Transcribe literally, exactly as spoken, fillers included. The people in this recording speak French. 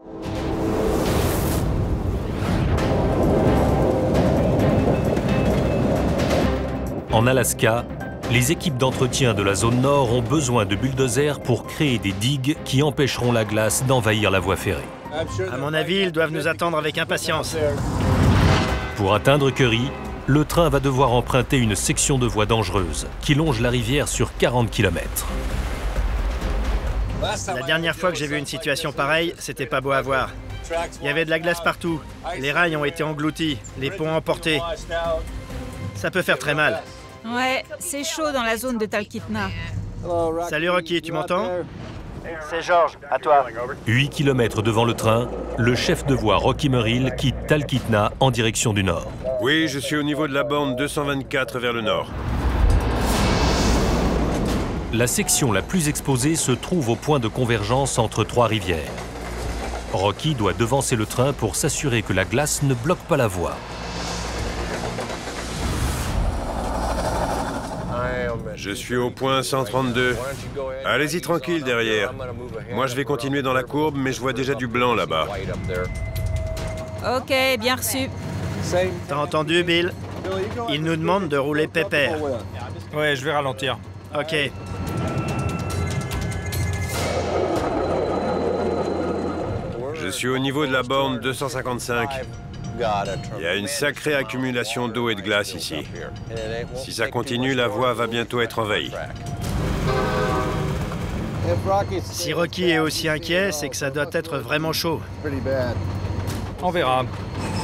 En Alaska, les équipes d'entretien de la zone nord ont besoin de bulldozers pour créer des digues qui empêcheront la glace d'envahir la voie ferrée. À mon avis, ils doivent nous attendre avec impatience. Pour atteindre Curry, le train va devoir emprunter une section de voie dangereuse qui longe la rivière sur quarante kilomètres. La dernière fois que j'ai vu une situation pareille, c'était pas beau à voir. Il y avait de la glace partout. Les rails ont été engloutis, les ponts emportés. Ça peut faire très mal. Ouais, c'est chaud dans la zone de Talkeetna. Salut Rocky, tu m'entends? C'est George, à toi. huit kilomètres devant le train, le chef de voie Rocky Merrill quitte Talkeetna en direction du nord. Oui, je suis au niveau de la borne deux cent vingt-quatre vers le nord. La section la plus exposée se trouve au point de convergence entre trois rivières. Rocky doit devancer le train pour s'assurer que la glace ne bloque pas la voie. Je suis au point cent trente-deux. Allez-y tranquille derrière. Moi, je vais continuer dans la courbe, mais je vois déjà du blanc là-bas. Ok, bien reçu. T'as entendu, Bill? Il nous demande de rouler pépère. Ouais, je vais ralentir. Ok. Je suis au niveau de la borne deux cent cinquante-cinq. Il y a une sacrée accumulation d'eau et de glace ici. Si ça continue, la voie va bientôt être envahie. Si Rocky est aussi inquiet, c'est que ça doit être vraiment chaud. On verra.